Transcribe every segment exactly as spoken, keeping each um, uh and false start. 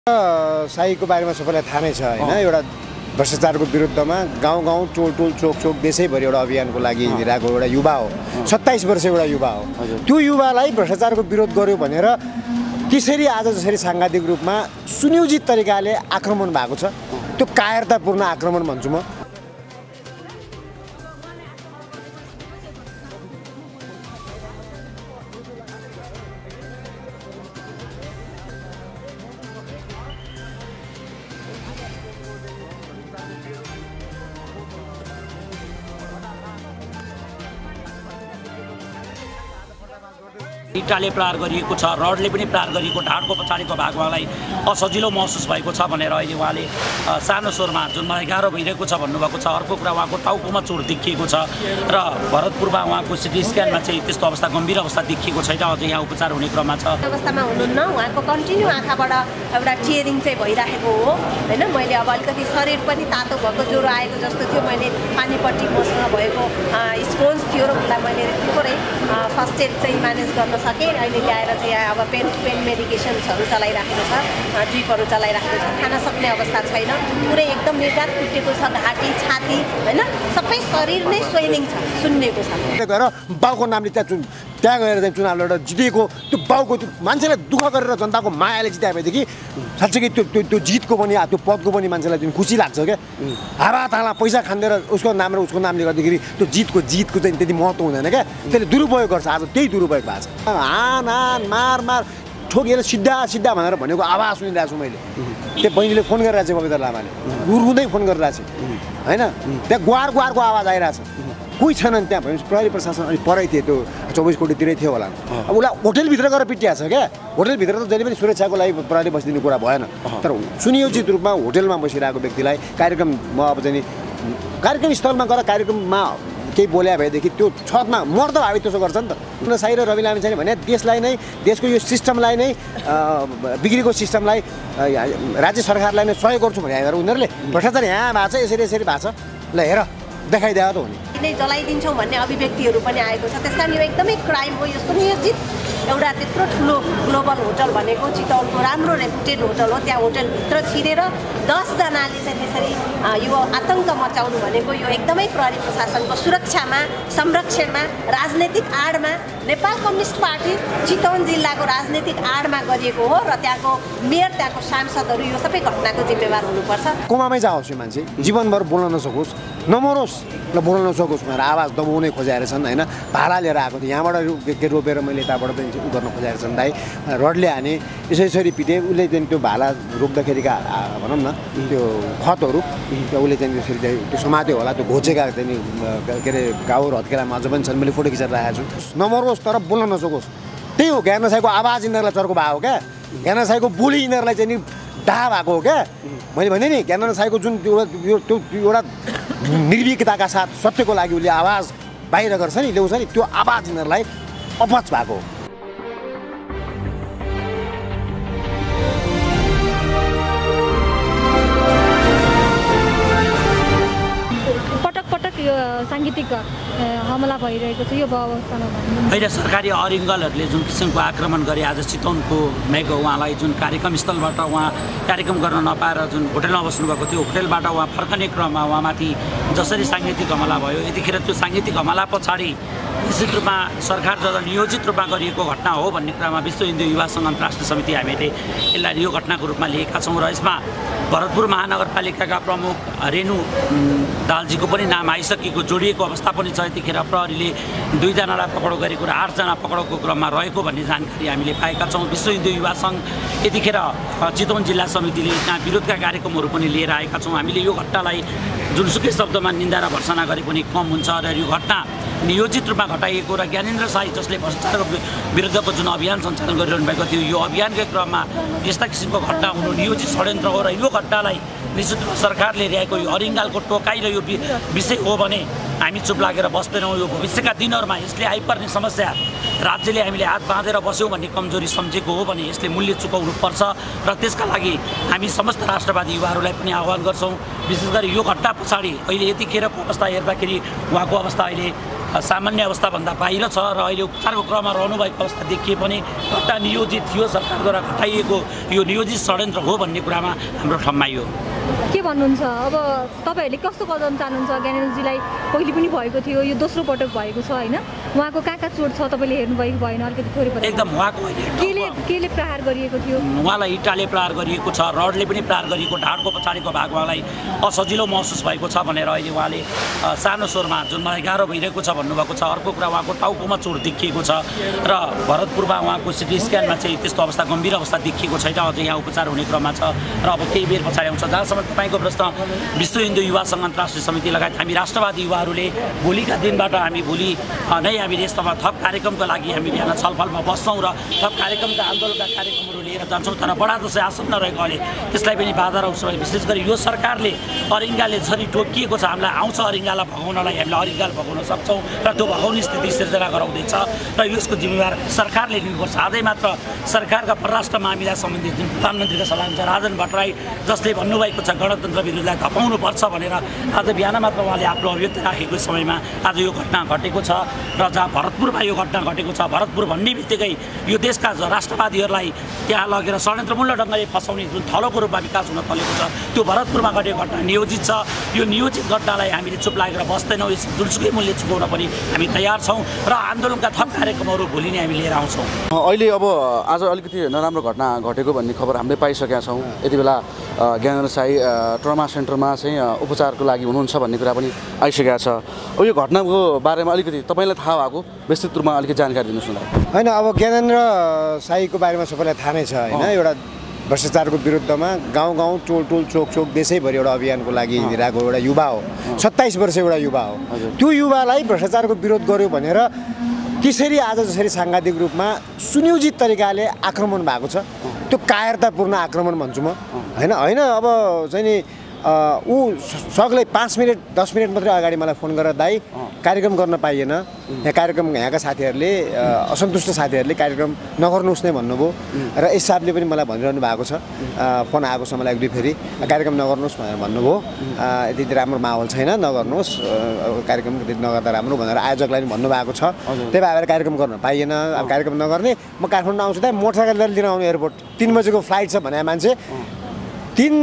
शाहीको बारेमा सबैलाई थाहा नै छ हैन। एउटा भ्रष्टाचारको विरुद्धमा गाउँ गाउँ टोल टोल चोक चोक देशैभरि एउटा अभियानको लागि हिँडिरहेको एउटा युवा हो। सत्ताइस वर्ष एउटा युवा हो। त्यो युवालाई भ्रष्टाचारको विरोध गर्यो भनेर त्यसरी आज जसरी सांघातिक रूपमा सुनियोजित तरिकाले आक्रमण भएको छ, त्यो कायरतापूर्ण आक्रमण भन्छु म। इटाले प्रहार गरिएको छ, रडले पनि प्रहार गरिएको, ढाडको पछाडिको भागलाई असजिलो महसुस भएको छ भनेर अहिले उहाँले सानो स्वरमा जुन मलाई गाह्रो भइरहेको छ भन्नुभएको छ। अर्को कुरा उहाँको टाउकोमा चोट देखिएको छ र भरतपुरमा उहाँको सिटी स्क्यानमा चाहिँ त्यस्तो अवस्था गम्भीर अवस्था देखिएको छैन। अझै यहाँ उपचार हुने क्रममा छ। अवस्थामा हुनुहुन्न, उहाँको कन्टिन्यू आँखाबाट एउटा टियरिङ चाहिँ भइरहेको हो हैन। मैले अब अलिकति शरीर पनि तातो भएको ज्वरो आएको जस्तो थियो। मैले पानीपट्टि मसँग भएको स्पोन्ज थियो र उसलाई मैले थोरै फर्स्ट एड चाहिँ म्यानेज गर्न सकेँ। अहिले ल्याएर चाहिँ अब पेन पेन मेडिकेसन्सहरू चलाइराखेको छ, ड्रिपहरू चलाइराखेको छ। खान सक्ने अवस्था छैन, पुरै एकदम निर्घात फुटेको छ, घाँटी छाती हैन सबै शरीर नै स्वेलिङ छ, सुन्नेको छ। गएर बाउको नामले त्यहाँ चुन त्यहाँ गएर चाहिँ चुनाव लडेर जितेको त्यो बाउको त्यो मान्छेलाई दुःख गरेर जनताको मायाले जिताए भएदेखि साँच्चै त्यो त्यो त्यो जितको पनि त्यो पदको पनि मान्छेलाई जुन खुसी लाग्छ क्या। हावा ताला पैसा खाँदेर उसको नाम र उसको नामले गर्दाखेरि त्यो जितको जितको चाहिँ त्यति महत्त्व हुँदैन क्या। त्यसले दुरुपयोग गर्छ। आज त्यही दुरुपयोग भएको छ। हान हान मार मार ठोकेर सिद्धा सिद्धा भनेर भनेको आवाज सुनिरहेको छु मैले। त्यो बहिनीले फोन गरिरहेको छ, पवित्र लामाले रुँदै फोन गरिरहेको छ होइन। त्यहाँ गुहार गुहारको आवाज आइरहेछ। कोही छैनन् त्यहाँ भनेपछि प्रहरी प्रशासन अनि परै थियो, त्यो चौबिस कोटीतिरै थियो होला। अब उसलाई होटेलभित्र गएर पिटिया छ क्या। होटेलभित्र त जहिले पनि सुरक्षाको लागि प्रहरी बसिदिनु कुरा भएन। तर सुनियोजित रूपमा होटेलमा बसिरहेको व्यक्तिलाई कार्यक्रममा अब चाहिँ कार्यक्रम स्थलमा गएर कार्यक्रममा केही बोल्या भएदेखि त्यो छतमा मर्द भावी त्यसो गर्छ नि त। साई र रवि लामी छैन भने देशलाई नै देशको यो सिस्टमलाई नै बिग्रेको सिस्टमलाई राज्य सरकारलाई नै सहयोग गर्छु भने उनीहरूले भ्रष्टाचार यहाँ भएको छ, यसरी यसरी भएको छ, ल हेर देखाइदिए त हो नि। नै जलाइदिन्छौँ भन्ने अभिव्यक्तिहरू पनि आएको छ। त्यस कारण यो एकदमै क्राइम हो। यो सुनियोजित एउटा त्यत्रो ठुलो ग्लोबल होटल भनेको चितवनको राम्रो रेपुटेड होटल हो। त्यहाँ होटलभित्र छिरेर दसजनाले चाहिँ त्यसरी यो आतङ्क मचाउनु भनेको यो एकदमै प्रहरी प्रशासनको सुरक्षामा संरक्षणमा राजनैतिक आडमा नेपाल कम्युनिस्ट पार्टी चितवन जिल्लाको राजनैतिक आडमा गरिएको हो र त्यहाँको मेयर त्यहाँको सांसदहरू यो सबै घटनाको जिम्मेवार हुनुपर्छ। कोमामै जाओस् यो मान्छे, जीवनभर बोल्न नसकोस्, नमरोस् र बोल्न नसकोस् भनेर आवाज दबाउनै खोजाएर छन् होइन। भाला लिएर आएको थियो यहाँबाट के रोपेर मैले यताबाट चाहिँ उ गर्न खोजाएर छन् दाइ। रडले हाने, यसरी यसरी पिटे। उसले चाहिँ त्यो भाला रोक्दाखेरिका भनौँ न त्यो खतहरू उसले चाहिँ त्यसरी चाहिँ त्यो समात्यो होला। त्यो घोचेका चाहिँ के अरे घाउहरू हत्केलामा अझ पनि छन्। मैले फोटो खिचेर राखेको छु। नमरोस् तर बोल्न नसकोस्। त्यही हो ज्ञान साईको आवाज यिनीहरूलाई चर्को भएको हो क्या। ज्ञान साईको बोली यिनीहरूलाई चाहिँ नि डाहा भएको हो क्या। मैले भने नि ज्ञान साईको जुन एउटा त्यो एउटा निर्भीकताका साथ सत्यको लागि उसले आवाज बाहिर गर्छ नि, ल्याउँछ नि, त्यो आवाज यिनीहरूलाई अपच भएको हो। पटक पटक यो साङ्गीतिक हमला भइरहेको छ यो अवस्थामा अहिले सरकारी अरिङ्गलहरूले जुन किसिमको आक्रमण गरे आज चितवनको मेघो उहाँलाई जुन कार्यक्रम स्थलबाट उहाँ कार्यक्रम गर्न नपाएर जुन होटेलमा बस्नुभएको थियो, होटेलबाट उहाँ फर्कने क्रममा उहाँमाथि जसरी साङ्गीतिक हमला भयो, यतिखेर त्यो साङ्गीतिक हमला पछाडि निश्चित रूपमा सरकार जब नियोजित रूपमा गरिएको घटना हो भन्ने कुरामा विश्व हिन्दू युवा सङ्घ अन्तर्राष्ट्रिय समिति हामीले यसलाई यो घटनाको रूपमा लिएका छौँ र यसमा भरतपुर महानगरपालिकाका प्रमुख रेणु दालजीको पनि नाम आइसकेको जोडिएको अवस्था पनि छ। यतिखेर प्रहरीले दुईजनालाई पक्राउ गरेको र आठजना पक्राउको क्रममा रहेको भन्ने जानकारी हामीले पाएका छौँ। विश्व हिन्दू युवा सङ्घ यतिखेर चितवन जिल्ला समितिले त्यहाँ विरोधका कार्यक्रमहरू पनि लिएर आएका छौँ। हामीले यो घटनालाई जुनसुकै शब्दमा निन्दा र भर्सना गरे पनि कम हुन्छ र यो घटना नियोजित रूपमा घटाइएको र ज्ञानेन्द्र साई जसले भ्रष्टाचारको विरुद्धको जुन अभियान सञ्चालन गरिरहनु भएको थियो, यो अभियानकै क्रममा यस्ता किसिमको घटना हुनु नियोजित षड्यन्त्र हो र यो घटनालाई निश्चित रूपमा सरकारले ल्याएको यो अरिङ्गालको टोकाइ र यो विषय हो भने हामी चुप लागेर बस्दैनौँ। यो भविष्यका दिनहरूमा यसले आइपर्ने समस्या राज्यले हामीले हात बाँधेर बस्यौँ भन्ने कमजोरी सम्झेको हो भने यसले मूल्य चुकाउनु पर्छ र त्यसका लागि हामी समस्त राष्ट्रवादी युवाहरूलाई पनि आह्वान गर्छौँ। विशेष गरी यो घटना पछाडि अहिले यतिखेरको अवस्था हेर्दाखेरि उहाँको अवस्था अहिले सामान्य अवस्थाभन्दा बाहिर छ र अहिले उपचारको क्रममा रहनुभएको अवस्था देखिए पनि घटना नियोजित थियो, सरकारद्वारा घटाइएको यो नियोजित षड्यन्त्र हो भन्ने कुरामा हाम्रो ठम्माइयो। के भन्नुहुन्छ अब तपाईँहरूले कस्तो कदम चाहनुहुन्छ? ज्ञानेन्द्रजीलाई पहिले पनि भएको थियो, यो दोस्रो पटक भएको छ होइन? उहाँको कहाँ कहाँ चोट छ तपाईँले हेर्नुभएको भएन? अलिकति थोरै एकदम उहाँको केले केले प्रहार गरिएको थियो? उहाँलाई इँटाले प्रहार गरिएको छ, रडले पनि प्रहार गरिएको, ढाडको पछाडिको भाग उहाँलाई असजिलो महसुस भएको छ भनेर अहिले उहाँले सानो स्वरमा जुन मलाई गाह्रो भइरहेको छ भन्नुभएको छ। अर्को कुरा उहाँको टाउकोमा चोट देखिएको छ र भरतपुरमा उहाँको सिटी स्क्यानमा चाहिँ त्यस्तो अवस्था गम्भीर अवस्था देखिएको छैन, अझै यहाँ उपचार हुने क्रममा छ र अब केही बेर पछाडि आउँछ। जहाँसम्म तपाईँको प्रश्न विश्व हिन्दू युवा सङ्घ अन्तर्राष्ट्रिय समिति लगायत हामी राष्ट्रवादी युवाहरूले भोलिका दिनबाट हामी भोलि नै हामीले यस्तोमा थप कार्यक्रमको लागि हामी बिहान छलफलमा बस्छौँ र थप कार्यक्रमका आन्दोलनका कार्यक्रमहरू लिएर जान्छौँ। तर बडा दसैँ आसन्न रहेकोले त्यसलाई पनि बाधा आउँछ। विशेष गरी यो सरकारले अरिङ्गाले जरी टोकिएको छ, हामीलाई आउँछ अरिङ्गालाई भगाउनलाई, हामीले अरिङ्गाल भगाउन सक्छौँ र त्यो भगाउने स्थिति सिर्जना गराउँदैछ र यसको जिम्मेवार सरकारले लिनुपर्छ। आजै मात्र सरकारका परराष्ट्र मामिला सम्बन्धित जुन प्रधानमन्त्रीका सल्लाह हुन्छ राजन भट्टराई, जसले भन्नुभएको छ गणतन्त्र विरुद्धलाई धपाउनुपर्छ भनेर, आज बिहान मात्र उहाँले आफ्नो अभिव्यक्ति राखेको समयमा आज यो घटना घटेको छ र जहाँ भरतपुरमा यो घटना घटेको छ, भरतपुर भन्ने बित्तिकै यो देशका राष्ट्रवादीहरूलाई त्यहाँ लगेर षड्यन्त्रमूलक ढङ्गले फसाउने जुन थलोको रूपमा विकास हुन थालेको छ, त्यो भरतपुरमा घटेको घटना नियोजित छ। यो नियोजित घटनालाई हामीले चुप लागेर बस्दैनौँ, यस जुनसुकै मूल्य चुकाउन पनि हामी तयार छौँ र आन्दोलनका थप कार्यक्रमहरू भोलि नै हामी लिएर आउँछौँ। अहिले अब आज अलिकति नराम्रो घटना घटेको भन्ने खबर हामीले पाइसकेका छौँ। यति बेला ज्ञानेन्द्र साई ट्रमा सेन्टरमा चाहिँ उपचारको लागि हुनुहुन्छ भन्ने कुरा पनि आइसकेको छ। अब यो घटनाको बारेमा अलिकति तपाईँलाई थाहा भएको विस्तृत रूपमा अलिकति जानकारी दिनुहोस् न। होइन, अब ज्ञानेन्द्र साईको बारेमा सबैलाई थाहा नै छ होइन? एउटा भ्रष्टाचारको विरुद्धमा गाउँ गाउँ टोल टोल चोक चोक देशैभरि एउटा अभियानको लागि हिँडिरहेको एउटा युवा हो, सत्ताइस वर्ष एउटा युवा हो। त्यो युवालाई भ्रष्टाचारको विरोध गर्यो भनेर त्यसरी आज जसरी साङ्घातिक रूपमा सुनियोजित तरिकाले आक्रमण भएको छ, त्यो कायरतापूर्ण आक्रमण भन्छु म होइन। होइन अब चाहिँ नि ऊ सगले पाँच मिनट दस मिनट मात्रै अगाडि मलाई फोन गरेर दाइ कार्यक्रम गर्न पाइएन, यहाँ कार्यक्रम यहाँका साथीहरूले असन्तुष्ट साथीहरूले कार्यक्रम नगर्नुहोस् नै भन्नुभयो र यस हिसाबले पनि मलाई भनिरहनु भएको छ। फोन आएको छ मलाई एक दुई फेरि कार्यक्रम नगर्नुहोस् भनेर भन्नुभयो, यति राम्रो माहौल छैन नगर्नुहोस्, कार्यक्रम त्यति नगर्दा राम्रो भनेर आयोजकलाई पनि भन्नुभएको छ। त्यही भएर कार्यक्रम गर्न पाइएन। अब कार्यक्रम नगर्ने म काठमाडौँ आउँछु त मोटरसाइकल लिएर आउनु एयरपोर्ट, तिन बजेको फ्लाइट छ भने मान्छे तिन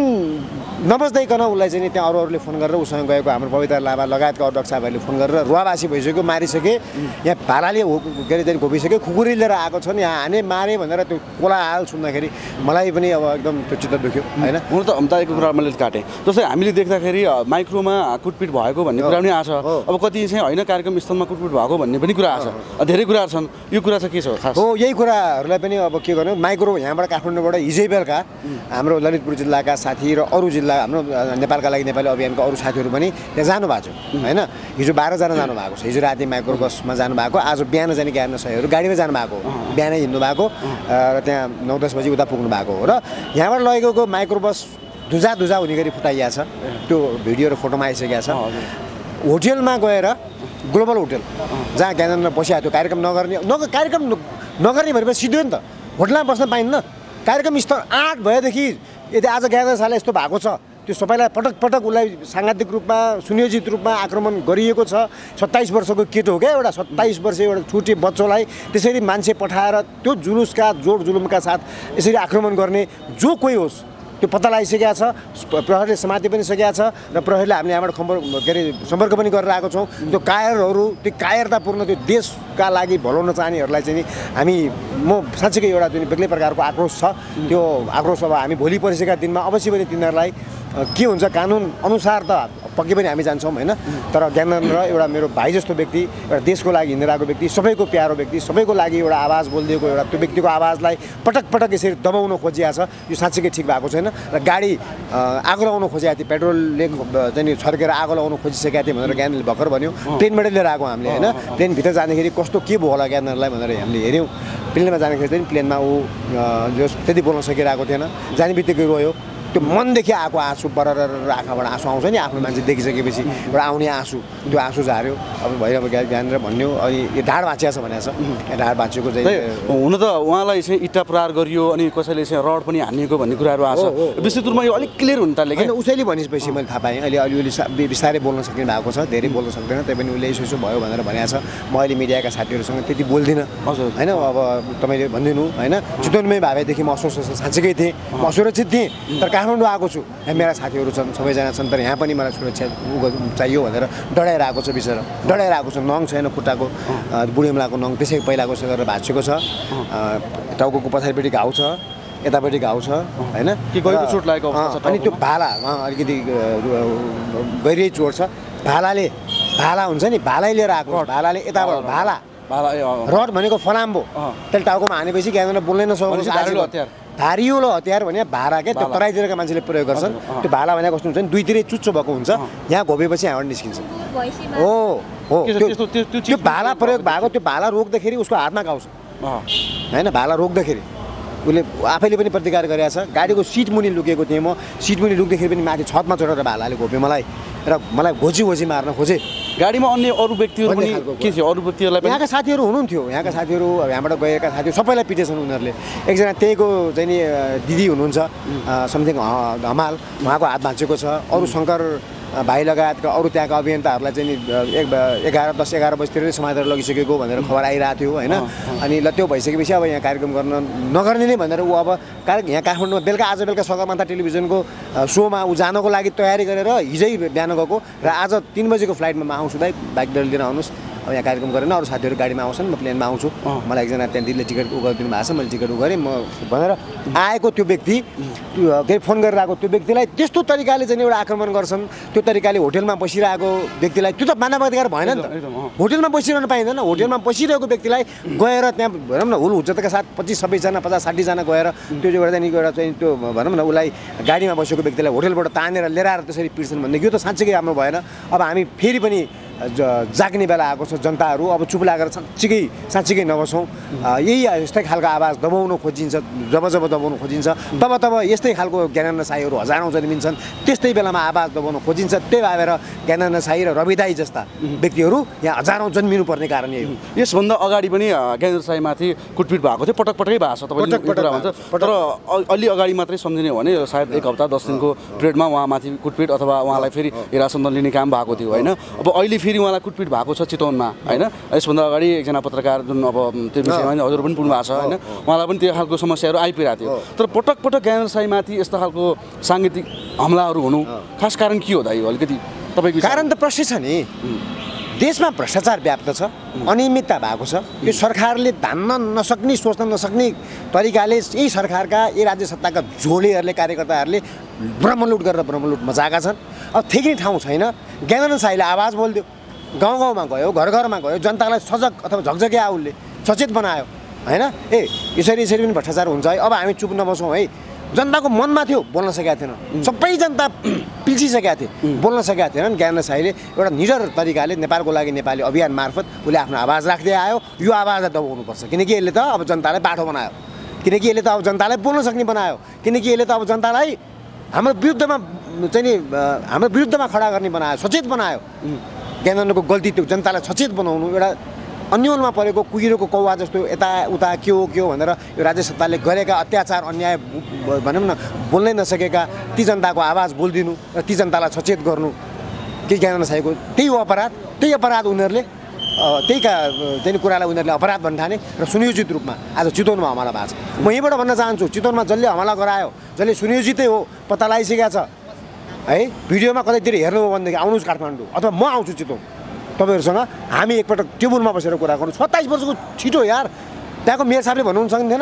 नबस्दैकन उसलाई चाहिँ त्यहाँ अरू अरूले फोन गरेर उसँग गएको हाम्रो पवित्र लामा लगायतका अध्यक्ष साहबहरूले फोन गरेर रुवाबासी भइसक्यो, मारिसके, यहाँ भालाले के अरे चाहिँ घोपिसक्यो, खुकुरी लिएर आएको छन्, यहाँ हाने मारे भनेर त्यो कोलाहाल सुन्दाखेरि मलाई पनि अब एकदम त्यो चित्त दुख्यो होइन। हुन त हम्ताएको कुरा मैले काटेँ, जस्तै हामीले देख्दाखेरि माइक्रोमा कुटपिट भएको भन्ने कुरा पनि आछ। अब कति चाहिँ होइन कार्यक्रम स्थलमा कुटपिट भएको भन्ने पनि कुरा आछ, धेरै कुराहरू छन्। यो कुरा चाहिँ के छ खास? हो, यही कुराहरूलाई पनि अब के गर्नु, माइक्रो यहाँबाट काठमाडौँबाट हिजै बेलुका हाम्रो ललितपुर जिल्लाका साथी र अरू जिल्ला हाम्रो नेपालका लागि नेपाली अभियानका अरू साथीहरू पनि त्यहाँ जानुभएको छ होइन। हिजो बाह्रजना जानुभएको छ, हिजो राति माइक्रो बसमा जानुभएको, आज बिहान जाने ज्ञान सयहरू गाडीमा जानुभएको, बिहानै हिँड्नु भएको र त्यहाँ नौ दस बजी उता पुग्नु भएको हो। र यहाँबाट लगेको माइक्रो बस धुजा धुजा हुने गरी फुटाइएको छ, त्यो भिडियो र फोटोमा आइसकेको छ। होटेलमा गएर ग्लोबल होटेल जहाँ ज्ञानेन्द्र बसिरहेको थियो, कार्यक्रम नगर्ने न कार्यक्रम नगर्ने भनेपछि सिधै नि त होटलमा बस्न पाइन्न। कार्यक्रम स्थल आठ भएदेखि यदि आज ज्ञानेन्द्र साईलाई यस्तो भएको छ, त्यो सबैलाई पटक पटक उसलाई साङ्घातिक रूपमा सुनियोजित रूपमा आक्रमण गरिएको छ। सत्ताइस वर्षको केटो हो क्या, एउटा सत्ताइस वर्ष एउटा छुटे बच्चोलाई त्यसरी मान्छे पठाएर त्यो जुलुसका जोड जुलुमका साथ यसरी आक्रमण गर्ने जो कोही होस् त्यो पत्ता लगाइसकेको छ। प्रहरीले समाति पनि सकेको छ र प्रहरीले हामीले यहाँबाट खबर के अरे सम्पर्क पनि गरेर आएको छौँ। त्यो कायरहरू त्यो कायरतापूर्ण त्यो देशका लागि भलाउन चाहनेहरूलाई चाहिँ नि हामी म साँच्चीकै एउटा जुन बेग्लै प्रकारको आक्रोश छ, त्यो आक्रोश अब हामी भोलि पर्सिका दिनमा अवश्य पनि तिनीहरूलाई के हुन्छ कानुन अनुसार त पक्कै पनि हामी जान्छौँ होइन। तर ज्ञानेन्द्र एउटा मेरो भाइ जस्तो व्यक्ति, एउटा देशको लागि हिँडिरहेको व्यक्ति, सबैको प्यारो व्यक्ति, सबैको लागि एउटा आवाज बोलिदिएको एउटा त्यो व्यक्तिको आवाजलाई पटक पटक यसरी दबाउन खोजिएको छ, यो साँच्चीकै ठिक भएको छैन। र गाडी आगो लगाउन खोजेको थियो, पेट्रोलले चाहिँ नि छर्केर आगो लगाउन खोजिसकेको थियो भनेर ज्ञानेन्द्रले भर्खर भन्यो। प्लेनबाटै लिएर आएको हामीले होइन, प्लेनभित्र जाँदाखेरि कस्तो के भयो होला ज्ञानेन्द्रलाई भनेर हामीले हेऱ्यौँ। प्लेनमा जाँदाखेरि चाहिँ प्लेनमा ऊ जो त्यति बोल्न सकिरहेको थिएन, जाने बित्तिकै रोयो त्यो मनदेखि आएको आँसु बरर आँखाबाट आँसु आउँछ नि आफ्नो मान्छे देखिसकेपछि एउटा आउने आँसु त्यो आँसु झार्यो अब भैरव ज्ञानेन्द्र भन्यो अनि यो ढाड भाँचिया छ भनेको छ यहाँ ढाड भाँचिएको चाहिँ हुन त उहाँलाई चाहिँ इँटा प्रहार गरियो अनि कसैले चाहिँ रड पनि हानिएको भन्ने कुराहरू आएको छ विस्तृत रूपमा यो अलिक क्लियर हुन थाल्यो होइन उसैले भनेपछि मैले थाहा पाएँ अहिले अलिअलि बिस्तारै बोल्न सक्ने भएको छ धेरै बोल्न सक्दैन त्यही पनि उसले यसो यसो भयो भनेर भनेको छ म अहिले मिडियाका साथीहरूसँग त्यति बोल्दिनँ होइन अब तपाईँले भनिदिनु होइन चितवनमै भएदेखि म अस्वस्थ साँच्चीकै थिएँ म असुरक्षित थिएँ तर काठमाडौँ आएको छु यहाँ मेरा साथीहरू छन् सबैजना छन् तर यहाँ पनि मलाई सुरक्षा चाहियो भनेर डढाएर आएको छ बिचरा डढाएर आएको छ नङ छैन खुट्टाको बुढेमलाको नङ त्यसै पहिलाको गरेर भाँचेको छ टाउको पछाडिपट्टि घाउ छ यतापट्टि घाउ छ होइन अनि त्यो भाला अलिकति गहिरै चोट छ भालाले भाला हुन्छ नि भालै लिएर आएको भालाले यताबाट भाला रड भनेको फलाम्बो त्यसले टाउकोमा हानेपछि ज्ञानेन्द्र बोल्नै नसक्नु धारिलो हतियार भने भाला के त्यो तराईतिरका मान्छेले प्रयोग गर्छन् त्यो भाला भनेको कस्तो हुन्छ नि दुईतिरै चुच्चो भएको हुन्छ यहाँ घोपेपछि यहाँबाट निस्किन्छ हो हो त्यो भाला प्रयोग भएको त्यो भाला रोक्दाखेरि उसको हातमा गाउँछ होइन भाला रोक्दाखेरि उसले आफैले पनि प्रतिकार गरेको छ गाडीको सिट मुनि लुकेको थिएँ म सिट मुनि लुक्दाखेरि पनि माथि छतमा चढेर भालाले घोप्यो मलाई र मलाई घोची घोची मार्न खोजे गाडीमा अन्य अरू व्यक्तिहरू पनि के थियो अरू व्यक्तिहरूलाई यहाँका साथीहरू हुनुहुन्थ्यो यहाँका साथीहरू यहाँबाट गएका साथीहरू सबैलाई पिटेछन् उनीहरूले एकजना त्यहीको चाहिँ नि दिदी हुनुहुन्छ समथिङ हमाल उहाँको हात भाँचेको छ अरू शङ्कर भाइ लगायतका अरू त्यहाँका अभियन्ताहरूलाई चाहिँ नि एक एघार दस एघार बजीतिर समातेर लगिसकेको भनेर खबर आइरहेको थियो होइन अनि ल त्यो भइसकेपछि अब यहाँ कार्यक्रम गर्न नगर्ने नै भनेर ऊ अब कार्य यहाँ काठमाडौँमा बेलुका आज बेलुका सगरमाथा टेलिभिजनको सोमा ऊ जानको लागि तयारी गरेर हिजै बिहान गएको र आज तिन बजेको फ्लाइटमा म आउँछु दाइ बाइक लिएर आउनुहोस् अब यहाँ कार्यक्रम गरेन अरू साथीहरू गाडीमा आउँछन् म प्लेनमा आउँछु मलाई एकजना त्यहाँ दिदीले टिकट उ गरिदिनु भएको छ मैले टिकट उ गरेँ म भनेर आएको त्यो व्यक्ति के फोन गरेर आएको त्यो व्यक्तिलाई त्यस्तो तरिकाले चाहिँ एउटा आक्रमण गर्छन् त्यो तरिकाले होटेलमा बसिरहेको व्यक्तिलाई त्यो त मानवाधिकार भएन नि त होटेलमा बसिरहनु पाइँदैन होटेलमा बसिरहेको व्यक्तिलाई गएर त्यहाँ भनौँ न हुल हुज्जतका साथ पच्चिस छब्बिसजना पचास साठीजना गएर त्यो चाहिँ एउटा त्यहाँदेखि एउटा चाहिँ त्यो भनौँ न उसलाई गाडीमा बसेको व्यक्तिलाई होटेलबाट तानेर लिएर आएर त्यसरी पिट्छन् भनेदेखि यो त साँच्चीकै राम्रो भएन अब हामी फेरि पनि जाग्ने बेला आएको छ जनताहरू अब चुप लागेर साँच्चीकै साँच्चीकै नबसौँ यही यस्तै खालको आवाज दबाउन खोजिन्छ जब जब दबाउन खोजिन्छ तब तब यस्तै खालको ज्ञानेन्द्र साईहरू हजारौँ जन्मिन्छन् त्यस्तै बेलामा आवाज दबाउन खोजिन्छ त्यही भएर ज्ञानेन्द्र साई र रवि दाई जस्ता व्यक्तिहरू यहाँ हजारौँ जन्मिनु पर्ने कारण यही हो यसभन्दा अगाडि पनि ज्ञानेन्द्र साईमाथि कुटपिट भएको थियो पटक पटकै भएको छ तपाईँले तर अलि अगाडि मात्रै सम्झिने हो भने सायद एक हप्ता दस दिनको पिरियडमा उहाँमाथि कुटपिट अथवा उहाँलाई फेरि हिरासतमा लिने काम भएको थियो होइन अब अहिले फेरि उहाँलाई कुटपिट भएको छ चितवनमा होइन यसभन्दा अगाडि एकजना पत्रकार जुन अब त्यो विषयमा हजुर पनि पुग्नु भएको छ होइन उहाँलाई पनि त्यो खालको समस्याहरू आइपुगेको थियो तर पटक पटक ज्ञानेन्द्र साईमाथि यस्तो खालको साङ्गीतिक हमलाहरू हुनु खास कारण के हो दाइ अलिकति तपाईँको कारण त प्रश्न छ नि देशमा भ्रष्टाचार व्याप्त छ अनियमितता भएको छ यो सरकारले धान्न नसक्ने सोच्न नसक्ने तरिकाले यही सरकारका यही राज्य सत्ताका झोलेहरूले कार्यकर्ताहरूले ब्रह्मलुट गरेर ब्रह्मलुट मचाएका छन् अब ठेक्ने ठाउँ छैन ज्ञानेन्द्र साईले आवाज बोलिदियो गाउँ गाउँमा गयो घर घरमा गयो जनतालाई सजग अथवा झकझक्या उसले सचेत बनायो होइन ए यसरी यसरी पनि भ्रष्टाचार हुन्छ है अब हामी चुप नबसौँ है जनताको मनमा थियो बोल्न सकेका थिएन सबै जनता पिल्सिसकेका थिए बोल्न सकेका थिएनन् ज्ञानेन्द्र साईले एउटा निडर तरिकाले नेपालको लागि नेपाली अभियान मार्फत उसले आफ्नो आवाज राख्दै आयो यो आवाजलाई दबाउनुपर्छ किनकि यसले त अब जनतालाई बाटो बनायो किनकि यसले त अब जनतालाई बोल्न सक्ने बनायो किनकि यसले त अब जनतालाई हाम्रो विरुद्धमा चाहिँ नि हाम्रो विरुद्धमा खडा गर्ने बनायो सचेत बनायो ज्ञानेन्द्रको गल्ती त्यो जनतालाई सचेत बनाउनु एउटा अन्यलमा परेको कुहिरोको कौवा जस्तो यताउता के हो के हो भनेर यो राज्य सत्ताले गरेका अत्याचार अन्याय भनौँ न बोल्नै नसकेका ती जनताको आवाज बोलिदिनु र ती जनतालाई सचेत गर्नु के ज्ञानेन्द्र साईको त्यही हो अपराध त्यही अपराध उनीहरूले त्यही का त्यही कुरालाई उनीहरूले अपराध भन्ठाने र सुनियोजित रूपमा आज चितवनमा हमला भएको छ म यहीँबाट भन्न चाहन्छु चितवनमा जसले हमला गरायो जसले सुनियोजितै हो पत्ता लगाइसकेका छ है भिडियोमा कतैतिर हेर्नु हो भनेदेखि आउनुहोस् काठमाडौँ अथवा म आउँछु चितवन तपाईँहरूसँग हामी एकपटक टेबलमा बसेर कुरा गर्नु सत्ताइस वर्षको छिटो यार त्यहाँको मेयर साहबले भन्नु सकिँदैन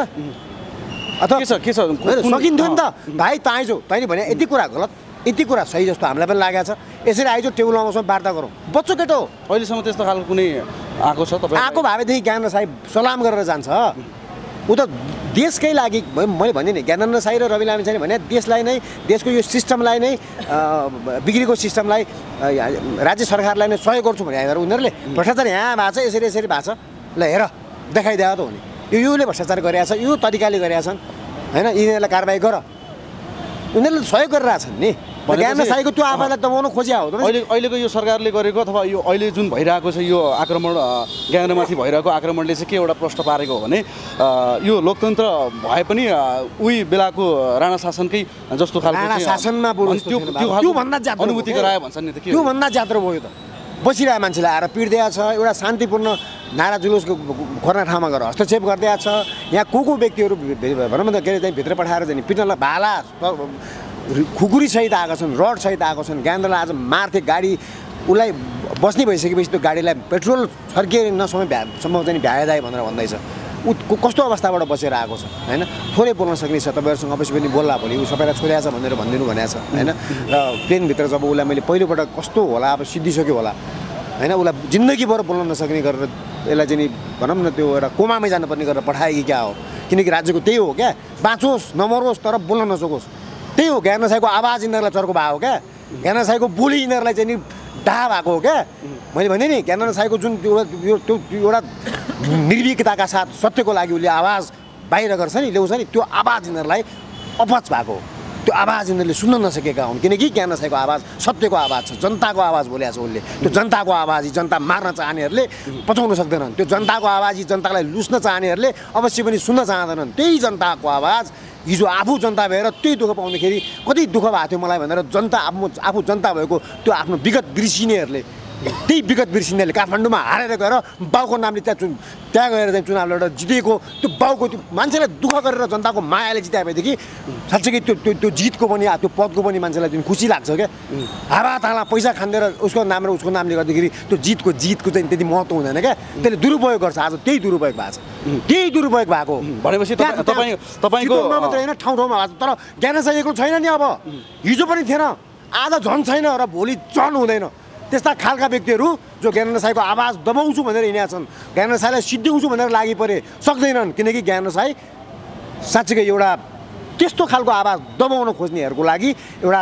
अथवा के छ के छ सकिन्थ्यो नि त भाइ त आइजो तैँले भने यति कुरा गलत यति कुरा सही जस्तो हामीलाई पनि लागेको छ यसरी आइजो टेबलमा बसौँ वार्ता गरौँ बच्चो केटो अहिलेसम्म त्यस्तो खालको कुनै आएको छ तपाईँ आएको भएदेखि ज्ञानेन्द्र साई सलाम गरेर जान्छ ऊ त देशकै लागि मैले भने नि ज्ञानेन्द्र साई र रवि लामिछाने भने देशलाई नै देशको यो सिस्टमलाई नै बिग्रेको सिस्टमलाई राज्य सरकारलाई नै सहयोग गर्छु भने उनीहरूले भ्रष्टाचार यहाँ भएको छ यसरी यसरी भएको छ ल हेर देखाइदियो त हो नि यो योले भ्रष्टाचार गरेका छ यो तरिकाले गरेका छन् होइन यिनीहरूलाई कारबाही गर उनीहरूले सहयोग गरिरहेछन् नि ज्ञान साईको त्यो आवाजलाई दबाउन खोजिया हो अहिले अहिलेको यो सरकारले गरेको अथवा यो अहिले जुन भइरहेको छ यो आक्रमण ज्ञानमाथि भइरहेको आक्रमणले चाहिँ के एउटा प्रश्न पारेको हो भने यो लोकतन्त्र भए पनि उही बेलाको राणा शासनकै जस्तो खालको राणा शासनमा त्योभन्दा ज्यादा अनुभूति गरायो भन्छन् नि त के त्योभन्दा ज्यादा भयो त बसिरहेको मान्छेलाई आएर पिट्दिया छ एउटा शान्तिपूर्ण नारा जुलुसको खोर्ना ठाउँमा गएर हस्तक्षेप गरिदिया छ यहाँ को को व्यक्तिहरू भनौँ न के अरे चाहिँ भित्र पठाएर चाहिँ पिट्नलाई भाला खुकुरी सहित आएका छन् रड सहित आएको छन् ज्ञानलाई आज मार्थे गाडी उसलाई बस्ने भइसकेपछि त्यो गाडीलाई पेट्रोल छर्किए नसम्म भ्यासम्म चाहिँ भ्याएदाए भनेर भन्दैछ ऊ कस्तो अवस्थाबाट बसेर आएको छ होइन थोरै बोल्न सक्ने छ तपाईँहरूसँग अवश्य पनि बोल्ला भोलि ऊ सबैलाई छोड्या छ भनेर भनिदिनु भनेको छ होइन र प्लेनभित्र जब उसलाई मैले पहिलोपटक कस्तो होला अब सिद्धिसक्यो होला होइन उसलाई जिन्दगीभर बोल्न नसक्ने गरेर यसलाई चाहिँ भनौँ न त्यो एउटा कोमामै जानुपर्ने गरेर पठायो कि क्या हो किनकि राज्यको त्यही हो क्या बाँचोस् नमरोस् तर बोल्न नसकोस् त्यही हो ज्ञान साईको आवाज यिनीहरूलाई चर्को भएको हो क्या ज्ञान साईको बोली यिनीहरूलाई चाहिँ नि डाहा भएको हो क्या मैले भने नि ज्ञान साईको जुन त्यो त्यो एउटा निर्भीकताका साथ सत्यको लागि उसले आवाज बाहिर गर्छ नि ल्याउँछ नि त्यो आवाज यिनीहरूलाई अपच भएको हो त्यो आवाज यिनीहरूले सुन्न नसकेका हुन् किनकि ज्ञान साईको आवाज सत्यको आवाज छ जनताको आवाज बोलेको छ उसले त्यो जनताको आवाज यी जनता मार्न चाहनेहरूले पचाउन सक्दैनन् त्यो जनताको आवाज यी जनतालाई लुस्न चाहनेहरूले अवश्य पनि सुन्न चाहँदैनन् त्यही जनताको आवाज हिजो आफू जनता भएर त्यही दुःख पाउँदाखेरि कति दुःख भएको थियो मलाई भनेर जनता आफू आफू जनता भएको त्यो आफ्नो विगत बिर्सिनेहरूले त्यही विगत बिर्सिनेहरूले काठमाडौँमा हारेर गएर बाउको नामले त्यहाँ चुन त्यहाँ गएर चाहिँ चुनाव लडेर जितेको त्यो बाउको त्यो मान्छेलाई दुःख गरेर जनताको मायाले जिताए भएदेखि साँच्चै त्यो त्यो त्यो जितको पनि त्यो पदको पनि मान्छेलाई जुन खुसी लाग्छ क्या हावा ताला पैसा खाँदेर उसको नाम र उसको नामले गर्दाखेरि त्यो जितको जितको चाहिँ त्यति महत्त्व हुँदैन क्या त्यसले दुरुपयोग गर्छ आज त्यही दुरुपयोग भएको छ त्यही दुरुपयोग भएको भनेपछि तपाईँ तपाईँको मात्रै होइन ठाउँ ठाउँमा भएको तर ज्ञान सकेको छैन नि अब हिजो पनि थिएन आज झन् छैन र भोलि झन् हुँदैन त्यस्ता खालका व्यक्तिहरू जो ज्ञानेन्द्र साईको आवाज दबाउँछु भनेर हिँडेका छन् ज्ञानेन्द्र साईलाई सिद्ध्याउँछु भनेर लागि परे सक्दैनन् किनकि ज्ञानेन्द्र साई साँच्चीकै एउटा त्यस्तो खालको आवाज दबाउन खोज्नेहरूको लागि एउटा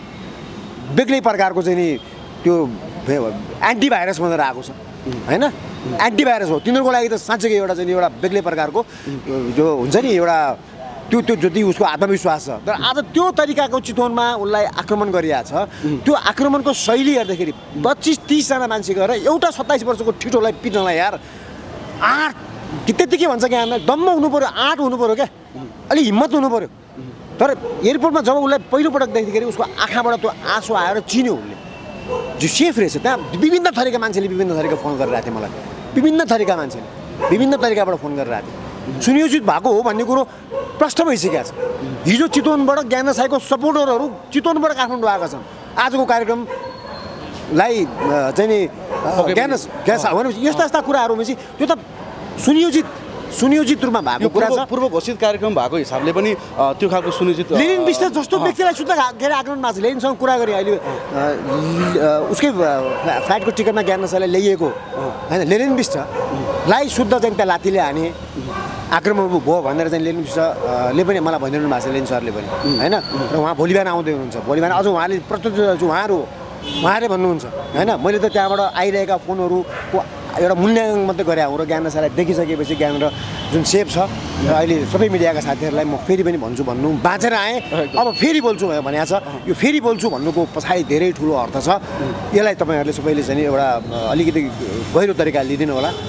बेग्लै प्रकारको चाहिँ नि त्यो एन्टिभाइरस भनेर आएको छ होइन एन्टिभाइरस हो तिनीहरूको लागि त साँच्चीकै एउटा चाहिँ एउटा बेग्लै प्रकारको जो हुन्छ नि एउटा त्यो त्यो जति उसको आत्मविश्वास छ तर आज त्यो तरिकाको चितवनमा उसलाई आक्रमण गरिरहेको छ त्यो आक्रमणको शैली हेर्दाखेरि पच्चिस तिसजना मान्छे गएर एउटा सत्ताइस वर्षको ठिटोलाई पिट्नलाई यार आँट त्यति के भन्छ क्या दम्म हुनु पऱ्यो आँट हुनु पऱ्यो क्या अलिक हिम्मत हुनु पऱ्यो तर एयरपोर्टमा जब उसलाई पहिलोपटक देख्दाखेरि उसको आँखाबाट त्यो आँसु आएर चिन्यो उसले जो सेफ रहेछ त्यहाँ विभिन्न थरीका मान्छेले विभिन्न थरीका फोन गरिरहेको थियो मलाई विभिन्न थरीका मान्छेले विभिन्न तरिकाबाट फोन गरिरहेको थियो सुनियोजित भएको हो भन्ने कुरो प्रष्ट भइसकेको छ हिजो चितवनबाट ज्ञान साईको सपोर्टरहरू चितवनबाट काठमाडौँ आएका छन् आजको कार्यक्रमलाई चाहिँ नि ज्ञान ग्यास भनेपछि यस्ता यस्ता कुराहरू भनेपछि त्यो त सुनियोजित सुनियोजित रूपमा भएको कुरा छ पूर्व घोषित कार्यक्रम भएको हिसाबले पनि त्यो खालको सुनियोजित लेनिन बिस्ट जस्तो व्यक्तिलाई सुत्दा के अरे आक्रमण भएको छ लेनिनसँग कुरा गरेँ अहिले उसकै फ्लाइटको टिकटमा ज्ञान साईलाई ल्याइएको होइन लेनिन बिस्टलाई शुद्ध चाहिँ त्यहाँ लात्तीले हाने आक्रमण भयो भनेर चाहिँ लेनिन बिस्टले पनि मलाई भनिदिनु भएको छ लेनिन सरले पनि होइन र उहाँ भोलि बिहान आउँदै हुनुहुन्छ भोलि बिहान अझ उहाँले प्रत्यक्ष उहाँहरू उहाँले भन्नुहुन्छ होइन मैले त त्यहाँबाट आइरहेका फोनहरूको एउटा मूल्याङ्कन मात्रै गरे हो र ज्ञान साईलाई देखिसकेपछि ज्ञान र जुन सेप छ र अहिले सबै मिडियाका साथीहरूलाई म फेरि पनि भन्छु भन्नु बाँचेर आएँ अब फेरि बोल्छु भनेको छ यो फेरि बोल्छु भन्नुको पछाडि धेरै ठुलो अर्थ छ यसलाई तपाईँहरूले सबैले चाहिँ एउटा अलिकति गहिरो तरिकाले लिदिनु होला।